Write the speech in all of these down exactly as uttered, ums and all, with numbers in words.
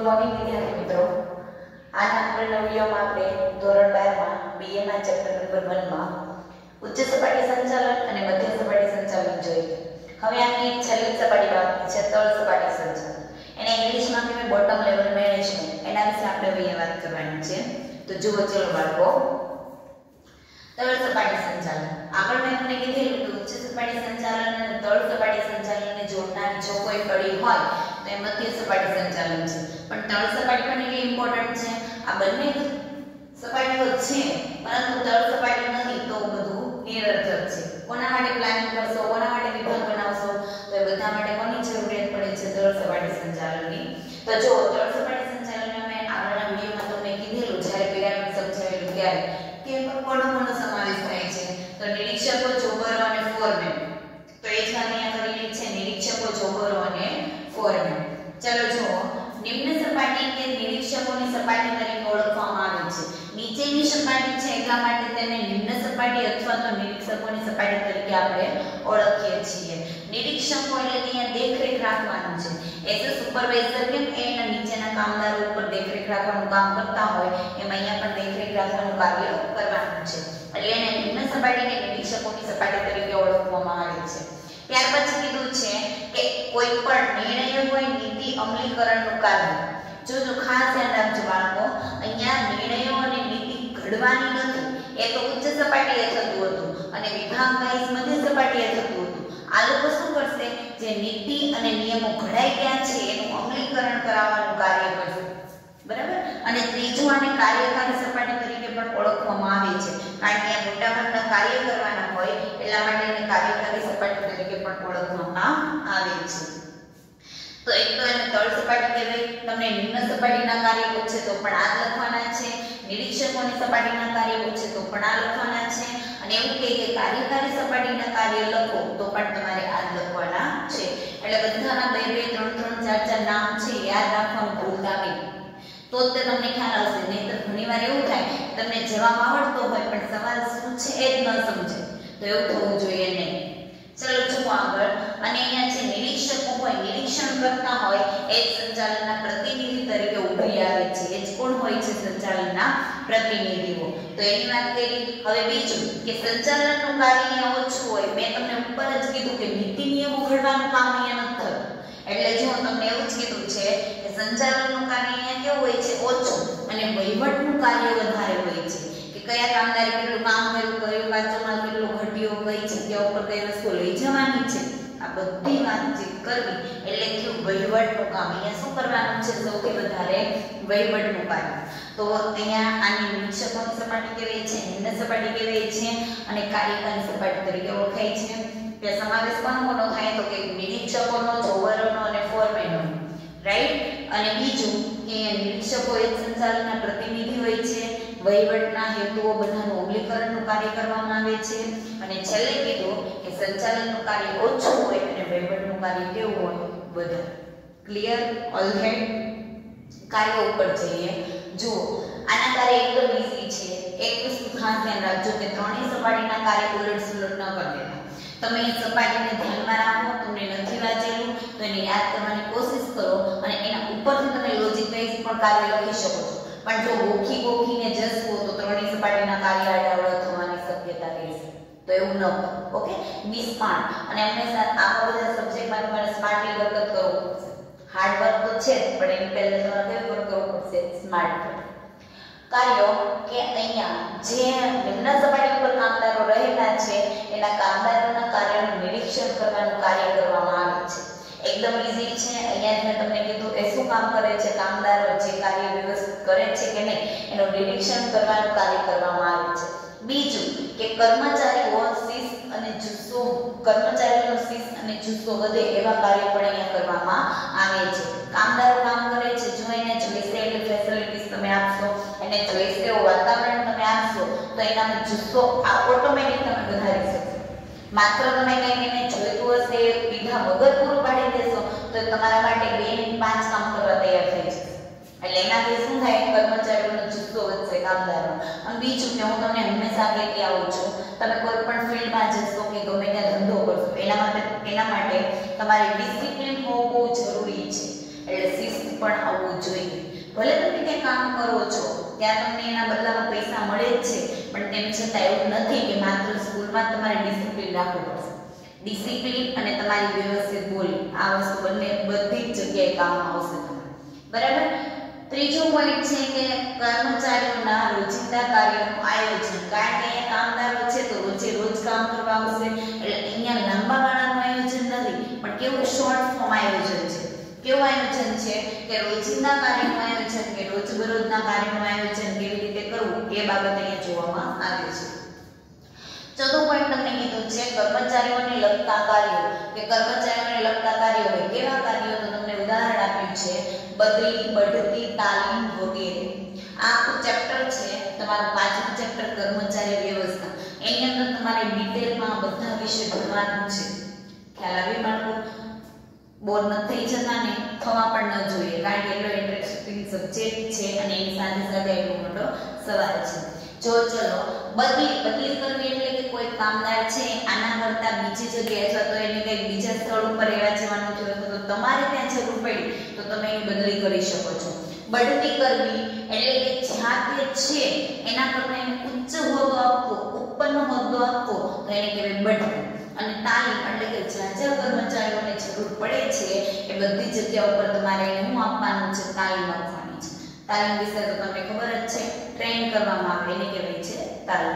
Good morning વિદ્યાર્થી મિત્રો. આના આગળના વિડિયોમાં આપણે ધોરણ બાર માં બીએ માં ચેપ્ટર નંબર એક માં ઉચ્ચ સપાટી સંચાલન અને મધ્ય સપાટી સંચાલન જોઈએ. હવે આની છેલ્લી સપાટી બાકી છે તળ સપાટી સંચાલન. એને ઇંગ્લિશમાં કહેવાય બોટમ લેવલ મેનેજમેન્ટ. એના વિશે આપણે હવે વાત કરવાની છે. તો જુઓ ચલો બાળકો, તળ સપાટી સંચાલન. આગળ મેં તમને કીધેલું કે ઉચ્ચ સપાટી સંચાલન અને તળ સપાટી સંચાલનને જોડનારી જો કોઈ કડી હોય તો એ મધ્ય સપાટી સંચાલન છે. પણ તળ સપાટી પણ એટલી ઇમ્પોર્ટન્ટ છે. આ બંને સપાટીઓ છે પરંતુ તળ સપાટી નથી તો બધું નિરર્થક છે. કોના માટે પ્લાનિંગ કરશો, કોના માટે વિભાગ બનાવશો, તો એ બધા માટે કોની જરૂરિયાત પડે છે? તળ સપાટી સંચાલનની. તો જો તળ સપાટી સંચાલનમાં મેં આગળના વિડિયોમાં તમને કીધેલું જ્યારે પિરામિડ સમજાવેલું ત્યારે કે કોનો કોનો સમાવેશ થાય છે. તો નિરીક્ષકો, જોગરો અને ફોરમેન. તો એ જ અહીંયા કરેલી છે, નિરીક્ષકો, જોગરો અને ફોરમેન. ચલો જુઓ, નિમ્ન સપાટી કે નિરીક્ષકોની સપાટી તરીકે ઓળખવામાં આવે છે. નીચેની સપાટી છે એટલા માટે તેને નિમ્ન સપાટી અથવા તો નિરીક્ષકોની સપાટી તરીકે આપણે ઓળખીએ છીએ. નિરીક્ષકો એટલે કે અહીંયા દેખરેખ રાખવાનું છે. એઝ અ સુપરવાઇઝર કેમ કે એના નીચેના કામદારો ઉપર દેખરેખ રાખવાનું કામ કરતા હોય એમ અહીંયા પણ દેખરેખ રાખવાનું કાર્ય કરવાનું છે. એટલે એને નિમ્ન સપાટી કે નિરીક્ષકોની સપાટી તરીકે ઓળખવામાં આવે છે. ત્યાર પછી કીધું છે કે કોઈ પણ નિર્ણય હોય નીતિ અમલીકરણનું કાર્ય. જો જો ખાસ ધ્યાન રાખજો બાળકો, અહીંયા નિર્ણયો અને નીતિ ઘડવાની નથી. એ તો ઉચ્ચ સપાટીએ થતું હતું અને વિભાગ વાઇઝ મધ્ય સપાટીએ થતું હતું. આ લોકો શું કરશે? જે નીતિ અને નિયમો ઘડાઈ ગયા છે એનું અમલીકરણ કરાવવાનું કાર્ય કરશે. બરાબર? અને ત્રીજું આને કાર્યકારી સપાટી તરીકે પણ ઓળખવામાં આવે છે. કારણ કે આ મોટાભાગના કાર્ય કરવાના હોય એટલા માટે એને કાર્યકારી સપાટી તરીકે પણ ઓળખવામાં આવે છે. તો એક તો એને તળ સપાટી કહેવાય. તમને નિમ્ન સપાટીના કાર્ય પૂછે તો પણ આ લખવાના છે. નિરીક્ષકોની સપાટીના કાર્ય પૂછે તો પણ આ લખવાના છે. અને એવું કહે કે કાર્યકારી સપાટીના કાર્ય લખો તો પણ તમારે આ લખવાના છે. એટલે બધાના બે બે ત્રણ ત્રણ ચાર ચાર નામ છે યાદ રાખવાનું ભૂલતા નહીં. તો જ તમને ખ્યાલ આવશે. નહીંતર ઘણીવાર એવું થાય તમને જવાબ આવડતો હોય પણ સવાલ શું છે એ જ ન સમજે. તો એવું થવું જોઈએ નહીં. ચલો જુઓ આગળ. અને અહીંયા જે નિરીક્ષકો હોય, નિરીક્ષણ કરતા હોય એ જ સંચાલનના પ્રતિનિધિ તરીકે ઉભરી આવે છે. એ જ કોણ હોય છે? સંચાલનના પ્રતિનિધિઓ. તો એની વાત કરી. હવે બીજું કે સંચાલનનું કાર્ય અહીંયા ઓછું હોય. મેં તમને ઉપર જ કીધું કે નીતિ નિયમો ઘડવાનું કામ અહીંયા નથી થતું. એટલે જો તમને એવું જ કીધું છે કે સંચાલનનું કાર્ય અહીંયા કેવું હોય છે? ઓછું. અને વહીવટનું કાર્ય વધારે હોય છે. કે કયા કામદારે કેટલું કામ કર્યું, કયો કાચો માલ કેટલો ઘટ્યો, કઈ જગ્યા ઉપર કઈ વસ્તુ લઈ જવાની છે, આ બધી વાતચીત કરવી. એટલે કે વહીવટનું કામ અહીંયા શું કરવાનું છે? સૌથી વધારે વહીવટનું કાર્ય. તો અહીંયા આની નિરીક્ષકોની સપાટી કહેવાય છે, નિમ્ન સપાટી કહેવાય છે અને કાર્યકારી સપાટી તરીકે ઓળખાય છે. તે સમાવેશ કોનો કોનો થાય? તો કે નિરીક્ષકોનો, જોગરોનો અને ફોરમેનનો. રાઈટ? અને બીજું કે નિરીક્ષકો એક સંચાલનના પ્રતિનિધિ હોય છે. વહીવટના હેતુઓ બધાનું અમલીકરણનું કાર્ય કરવામાં આવે છે. અને છેલ્લે કીધું કે સંચાલનનું કાર્ય ઓછું હોય અને વહીવટનું કાર્ય કેવું હોય? વધારે. ક્લિયર? All right? કાર્ય ઉપર જઈએ. જુઓ, આના કાર્ય એકદમ ઈઝી છે. એક વસ્તુ ખાસ ધ્યાન રાખજો કે ત્રણેય સપાટીના કાર્ય ઉલટ સુલટ ન કરી દેતા. તમે એ સપાટીને ધ્યાનમાં રાખો. તમને નથી વાંચેલું તો એને યાદ કરવાની કોશિશ કરો અને એના ઉપરથી તમે લોજિક વાઇઝ પણ કાર્ય લખી શકો છો. પણ જો ગોખી ગોખીને જશો તો ત્રણેય સપાટીના કાર્ય આડાઅવળા થવાની શક્યતા રહેશે. તો એવું ન કરો. ઓકે? Be smart. અને હંમેશા આવા બધા સબ્જેક્ટમાં તમારે સ્માર્ટલી વર્ક કરવું પડશે. હાર્ડ વર્ક તો છે જ પણ એની પહેલા તમારે કેવું વર્ક કરવું પડશે? સ્માર્ટ. કાર્યો કે અહીંયા જે નિમ્ન સપાટી ઉપર કામદારો રહેલા છે એના કામદારોના કાર્યનું નિરીક્ષણ કરવાનું કાર્ય કરવામાં આવે છે. એકદમ ઈઝી છે. અહીંયા મેં તમને કીધું એ શું કામ કરે છે? કામદારો જે કાર્ય વ્યવસ્થિત કરે છે કે નહીં એનું નિરીક્ષણ કરવાનું કાર્ય કરવામાં આવે છે. બીજું કે કર્મચારીઓ શિસ્ત અને જુસ્સો કર્મચારીઓનો શિસ્ત અને જુસ્સો વધે એવા કાર્ય પણ અહીંયા કરવામાં આવે છે. કામદારો કામ કરે છે, જો એને જોઈશે એટલી ફેસિલિટીઝ તમે આપશો, એને જોઈશે એવું વાતાવરણ તમે આપશો તો એનામાં જુસ્સો આ ઓટોમેટિક તમે વધારી શકશો. માત્ર તમે કંઈક એને જોઈતું હશે એ પીધા વગર પૂરું પાડી દેશો તો તમારા માટે બે ને પાંચ કામ કરવા તૈયાર થઈ જશે. એટલે એનાથી શું થાય? કર્મચારીઓનો જુસ્સો વધશે, કામદારો. અને બીજું કે હું તમને હંમેશા કહેતી આવું છું, તમે કોઈ પણ ફિલ્ડમાં જશો કે ગમે ત્યાં ધંધો કરશો એના માટે એના માટે તમારે ડિસિપ્લિન હોવું બહુ જરૂરી છે. એટલે શિસ્ત પણ આવવું જોઈએ. ભલે તમે ત્યાં કામ કરો છો ત્યાં તમને એના બદલામાં પૈસા મળે જ છે, પણ તેમ છતાં એવું નથી કે માત્ર સ્કૂલમાં તમારે ડિસિપ્લિન રાખવું પડશે. ડિસિપ્લિન અને તમારી વ્યવસ્થિત બોલી આ વસ્તુ બંને બધી જ જગ્યાએ કામ આવશે તમારે. બરાબર. ત્રીજો પોઈન્ટ છે કે કર્મચારીઓના રોજિંદા કાર્યોનું આયોજન. કારણ કે અહીંયા કામદારો છે તો રોજે રોજ કામ કરવા આવશે, એટલે અહીંયા લાંબા ગાળાનું આયોજન નથી, પણ કેવું શોર્ટ ફોર્મ આયોજન છે. કેવું આયોજન છે કે રોજિંદા કાર્યનું આયોજન કે રોજબરોજના કાર્યનું આયોજન કેવી રીતે કરવું એ બાબત અહીંયા જોવામાં આવે છે. ચોથો પોઈન્ટ તમને કીધું છે કર્મચારીઓને લગતા કાર્યો કે કર્મચારીઓને લગતા કાર્યો હોય કેવા કાર્યો, તો તમને ઉદાહરણ આપ્યું છે બદલી, બઢતી, તાલીમ વગેરે. આ આખું ચેપ્ટર છે તમારું પાંચમું ચેપ્ટર કર્મચારી વ્યવસ્થા. એની અંદર તમારે ડિટેલમાં બધા વિશે ભણવાનું છે. ખ્યાલ આવી બાળકો? બોર ન થઈ જતા ને થવા પણ ન જોઈએ, કારણ કે એટલો ઇન્ટરેસ્ટિંગ સબ્જેક્ટ છે અને એની સાથે સાથે એટલો મોટો સવાલ છે. જો ચલો બદલી બદલી કરવી એટલે કે કોઈ કામદાર છે આના કરતા બીજી જગ્યાએ અથવા તો એને કંઈક બીજા સ્થળ ઉપર રહેવા જવાનું થયું તો તમારે ત્યાં જરૂર પડી તો તમે એની બદલી કરી શકો છો. બઢતી કરવી એટલે કે જ્યાં તે છે એના કરતા એને ઉચ્ચ હોદ્દો આપવો, ઉપરનો હોદ્દો આપવો તો એને કહેવાય બઢતી. અને તાલીમ એટલે કે જ્યાં જ્યાં કર્મચારીઓને જરૂર પડે છે એ બધી જગ્યા ઉપર તમારે એને શું આપવાનું છે? તાલીમ આપવાની છે. તાલીમ વિશે તો તમને ખબર જ છે, ટ્રેન કરવામાં આવે એને કહેવાય છે તાલીમ.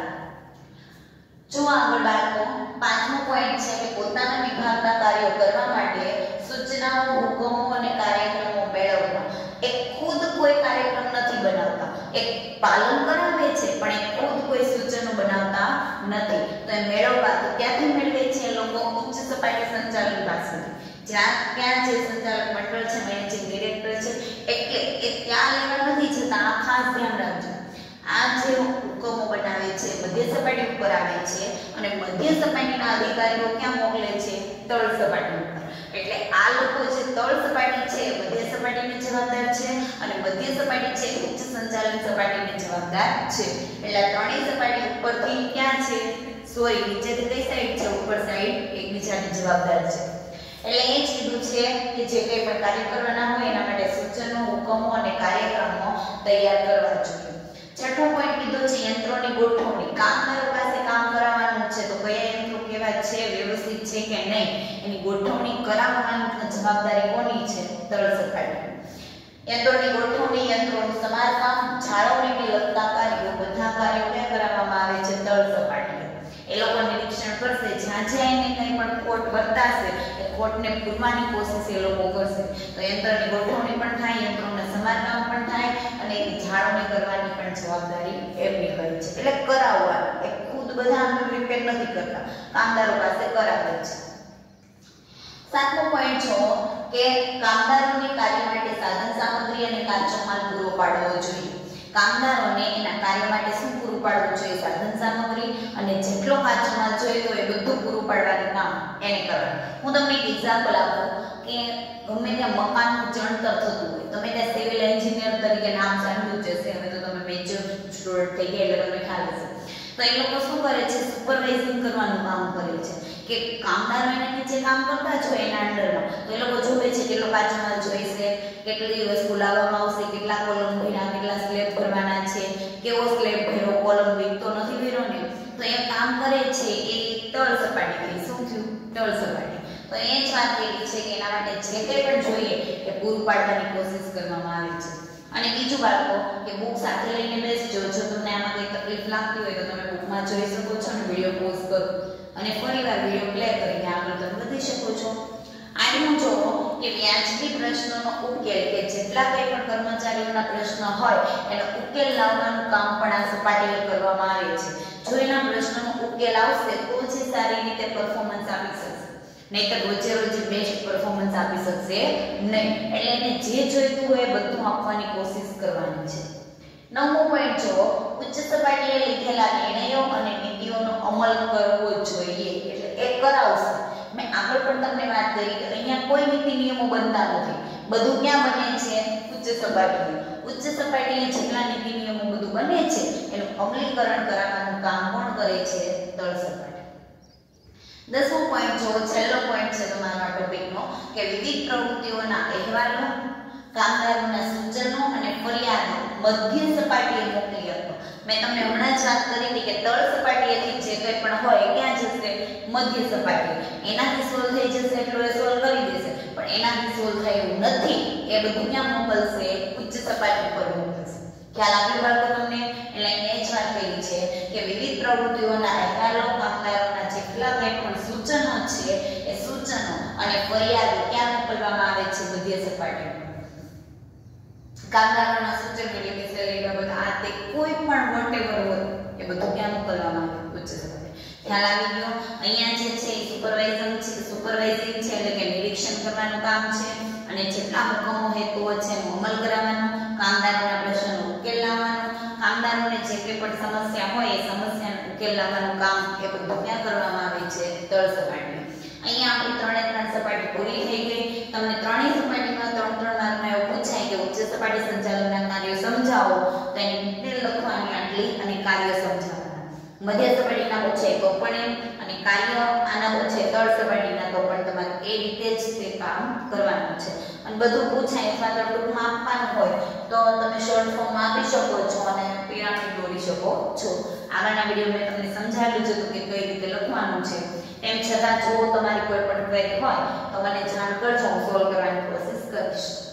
જો આગળ બાળકો પાંચમો પોઈન્ટ છે કે પોતાના વિભાગના કાર્યો કરવા માટે સૂચનાઓ, હુકમો અને કાર્યક્રમો મેળવવા. એ ખુદ કોઈ કાર્યક્રમ નથી બનાવતા, એક પાલન કરાવે છે પણ એ ખુદ કોઈ સૂચનો બનાવતા નથી. તો એ મેળવવા તો ક્યાંથી મેળવે છે? લોકો ઉચ્ચ સપાટી સંચાલન પાસેથી. જ્યાં ત્યાં જે સંચાલક મંડળ છે, મેનેજિંગ ડિરેક્ટર છે, એટલે એ ત્યાં લેવા નથી જતા. આ ખાસ ધ્યાન રાખજો. આ જે હુકમો બનાવે છે મધ્ય સપાટી ઉપર આવે છે અને મધ્ય સપાટીના અધિકારીઓ ક્યાં મોકલે છે? તળ સપાટી ઉપર. એટલે આ લોકો જે તળ સપાટી છે મધ્ય સપાટીને જવાબદાર છે અને મધ્ય સપાટી છે ઉચ્ચ સંચાલન સપાટીને જવાબદાર છે. એટલે ત્રણેય સપાટી ઉપરથી ક્યાં છે? સોરી, નીચેથી કઈ સાઈડ છે? ઉપર સાઈડ એકબીજાને જવાબદાર છે. એટલે એ જ કીધું છે કે જે કંઈ પણ કાર્ય કરવાના હોય એના માટે સૂચનો, હુકમો અને કાર્યક્રમો તૈયાર કરવા જોઈએ. છઠ્ઠો પોઈન્ટ કીધો છે યંત્રોની ગોઠવણી. કામદારો પાસે કામ કરાવવાનું છે તો કયા યંત્રો કેવા છે, વ્યવસ્થિત છે કે નહીં, એની ગોઠવણી કરાવવાની જવાબદારી કોની છે? તળ સપાટી. યંત્રોની ગોઠવણી, યંત્રોનું સમારકામ, જાળવણીને લગતા કાર્યો, બધા કાર્યો ક્યાં કરાવવામાં આવે છે? તળ સપાટી. એ લોકો નિરીક્ષણ કરશે, જ્યાં જ્યાં એને કંઈ પણ ખોટ વર્તાશે એ ખોટને પૂરવાની કોશિશ એ લોકો કરશે. તો યંત્રની ગોઠવણી પણ થાય, યંત્રોના સમારકામ પણ થાય અને એની જાળવણી કરવાની પણ જવાબદારી એમની હોય છે. એટલે કરાવવાની, એ ખુદ બધા રિપેર નથી કરતા, કામદારો પાસે કરાવે છે. સાતમો પોઈન્ટ જો કે કામદારોને કાર્ય માટે સાધન સામગ્રી અને કાચો માલ પૂરો પાડવો જોઈએ. કામદારોને એના કાર્ય માટે શું પૂરું પાડવું જોઈએ? સાધન સામગ્રી અને જેટલો કાચો માલ જોઈતો હોય એ બધું પૂરું પાડવાનું કામ એને કરવાનું. હું તમને એક એક્ઝામ્પલ આપું કે ગમે ત્યાં મકાનનું ચણતર થતું હોય, તમે ત્યાં સિવિલ એન્જિનિયર તરીકે નામ સાંભળ્યું જ હશે, હવે તો તમે મેજર સ્ટુડન્ટ થઈ ગયા એટલે તમને ખ્યાલ હશે. તો એ લોકો શું કરે છે? સુપરવાઇઝિંગ કરવાનું કામ કરે છે કે કામદારો એના નીચે કામ કરતા જ હોય એના અંડરમાં, તો એ લોકો જોવે છે કેટલો કાચો માલ જોઈશે, કેટલી વસ્તુ લાવવામાં આવશે, કેટલા કોલમ ભર્યા, કેટલા સ્લેબ ભરવાના છે, કેવો સ્લેબ ભર્યો, કોલમ વીક તો નથી ભર્યો ને. તો એ કામ કરે છે એ તળ સપાટી. શું થયું? તળ સપાટી. તો એ જ વાત એવી છે કે એના માટે જે કંઈ પણ જોઈએ એ પૂરું પાડવાની કોશિશ કરવામાં આવે છે. અને બીજું બાળકો કે બુક સાથે લઈને બેસજો. જો તમને આમાં કોઈ તકલીફ લાગતી હોય તો તમે બુકમાં જોઈ શકો છો અને વિડીયો પોઝ કરો અને ફરીવાર વિડીયો પ્લે કરીને આગળ તમે વધી શકો છો. આનું જો કે વ્યાજબી પ્રશ્નોનો ઉકેલ કે જેટલા કંઈ પણ કર્મચારીઓના પ્રશ્ન હોય એનો ઉકેલ લાવવાનું કામ પણ આ સપાટીએ કરવામાં આવે છે. જો એના પ્રશ્નોનો ઉકેલ આવશે તો જ સારી રીતે પરફોર્મન્સ આપી શકશે, નહીતર રોજે રોજ બેસ્ટ પરફોર્મન્સ આપી શકશે નહીં. એટલે એને જે જોઈતું હોય એ બધું આપવાની કોશિશ કરવાની છે. નવમો પોઈન્ટ જો ઉચ્ચ સપાટીએ લીધેલા નિર્ણયો અને નીતિઓનો અમલ કરવો જોઈએ. એટલે એ કરાવશે. મેં આગળ પણ તમને વાત કરી કે અહીંયા કોઈ નીતિ નિયમો બનતા નથી, બધું ક્યાં બને છે? ઉચ્ચ સપાટીએ. ઉચ્ચ સપાટીએ જેટલા નીતિ નિયમો બધું બને છે એનું અમલીકરણ કરાવવાનું કામ કોણ કરે છે? તળ સપાટી. દસમો પોઈન્ટ જો છેલ્લો પોઈન્ટ છે તમારા ટોપિકનો કે વિવિધ પ્રવૃત્તિઓના અહેવાલો કામદારોના સૂચનો અને ફરિયાદો મધ્ય સપાટીએ મોકલી આપો. મેં તમને હમણાં જ વાત કરી હતી કે તળ સપાટીએથી જે કંઈ પણ હોય ક્યાં જશે? મધ્ય સપાટી. એનાથી સોલ્વ થઈ જશે એટલો એ સોલ્વ કરી દેશે, પણ એનાથી સોલ્વ થાય એવું નથી. એ બધું ક્યાં મોકલશે? ઉચ્ચ સપાટી પર મોકલશે. ખ્યાલ આવ્યો બાળકો તમને? એટલે અહીંયા જ વાત કરી છે કે વિવિધ પ્રવૃત્તિઓના અહેવાલો કામદારોના જેટલા કંઈ પણ સૂચનો છે એ સૂચનો અને ફરિયાદો ક્યાં મોકલવામાં આવે છે? મધ્ય સપાટી પર. કામદારોના સૂચનો એટલે કે સેલેરી બાબત આ તે કોઈ પણ વોટેવર હોય એ બધું ક્યાં મોકલવામાં આવે? ઉચ્ચ સપાટી. ખ્યાલ આવી ગયો? અહીંયા જે છે એ સુપરવાઇઝિંગ છે, સુપરવાઇઝિંગ છે એટલે કે નિરીક્ષણ કરવાનું કામ છે અને જેટલા હુકમો હેતુઓ છે એનો અમલ કરાવવાનો, કામદારોના પ્રશ્નનો ઉકેલ લાવવાનો, કામદારોને જે કંઈ પણ સમસ્યા હોય એ સમસ્યાનો ઉકેલ લાવવાનું કામ એ બધું ક્યાં કરવામાં આવે છે? તળ સપાટી. અહીંયા આપણી ત્રણે ત્રણ સપાટી પૂરી થઈ ગઈ. તમને ત્રણેય સપાટીમાં ત્રણ ત્રણ માર્કમાં એવું પૂછાય કે ઉચ્ચ સપાટી સંચાલનના કાર્યો સમજાવો તો એની ડિટેલ લખવાની આટલી અને કાર્ય સમજાવવાના. મધ્ય સપાટીના પૂછાય તો પણ એમ અને કાર્ય આના પૂછાય તળ સપાટીના તો પણ તમારે એ રીતે જ તે કામ કરવાનું છે. અને બધું પૂછાય અથવા તો ટૂંકમાં આપવાનું હોય તો તમે શોર્ટ ફોર્મમાં આપી શકો છો અને પિરામિડ દોરી શકો છો. આગળના વિડીયો મેં તમને સમજાવ્યું છે કે કઈ રીતે લખવાનું છે. તેમ છતાં જો તમારી કોઈ પણ ક્વેરી હોય તો મને જાણ કરજો, હું સોલ્વ કરવાની કોશિશ કરીશ.